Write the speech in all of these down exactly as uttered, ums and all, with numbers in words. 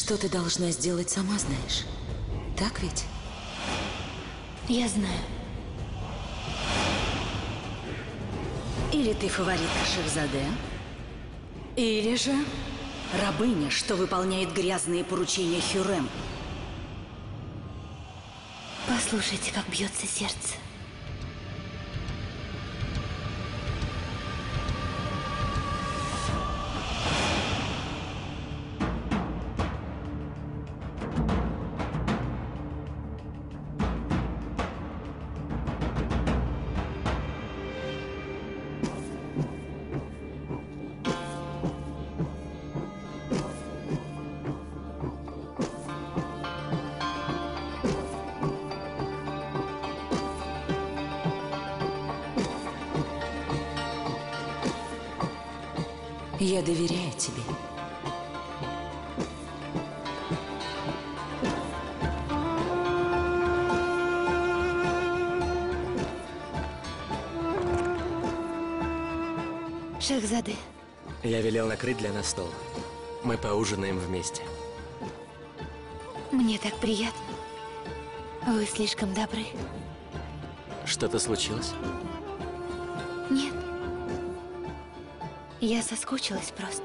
Что ты должна сделать, сама знаешь. Так ведь? Я знаю. Или ты фаворитка Шахзаде, или же рабыня, что выполняет грязные поручения Хюррем. Послушайте, как бьется сердце. Я доверяю тебе. Шахзаде. Я велел накрыть для нас стол. Мы поужинаем вместе. Мне так приятно. Вы слишком добры. Что-то случилось? Нет. Я соскучилась просто.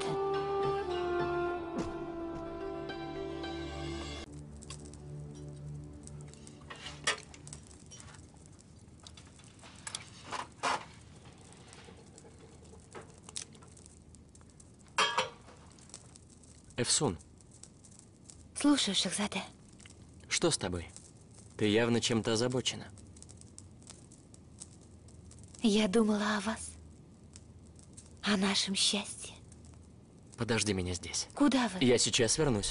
Эфсун. Слушаю, Шахзаде. Что с тобой? Ты явно чем-то озабочена. Я думала о вас. О нашем счастье. Подожди меня здесь. Куда вы? Я сейчас вернусь.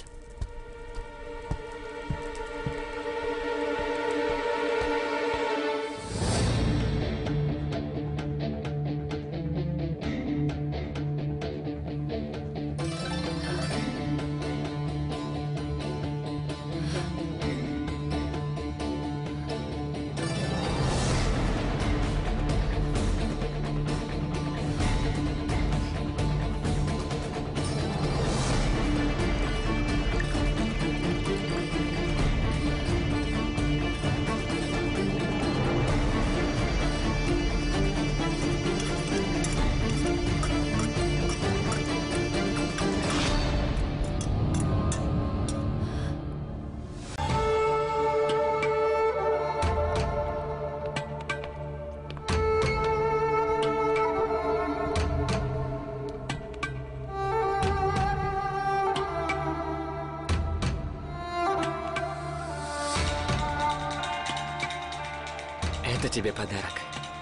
Это тебе подарок.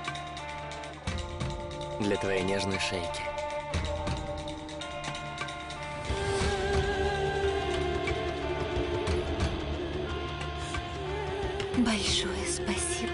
Для твоей нежной шейки. Большое спасибо.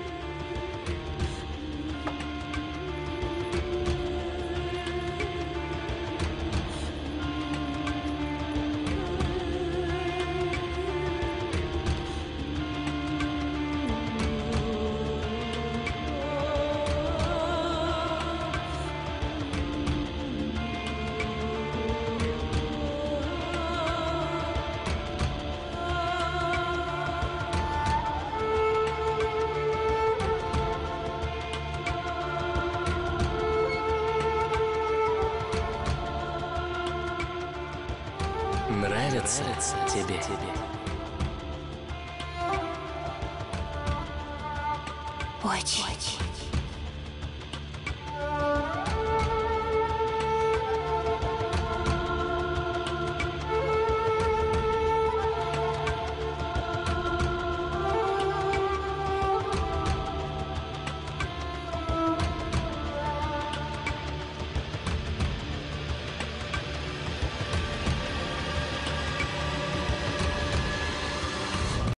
Нравится, Нравится тебе? тебе? Очень.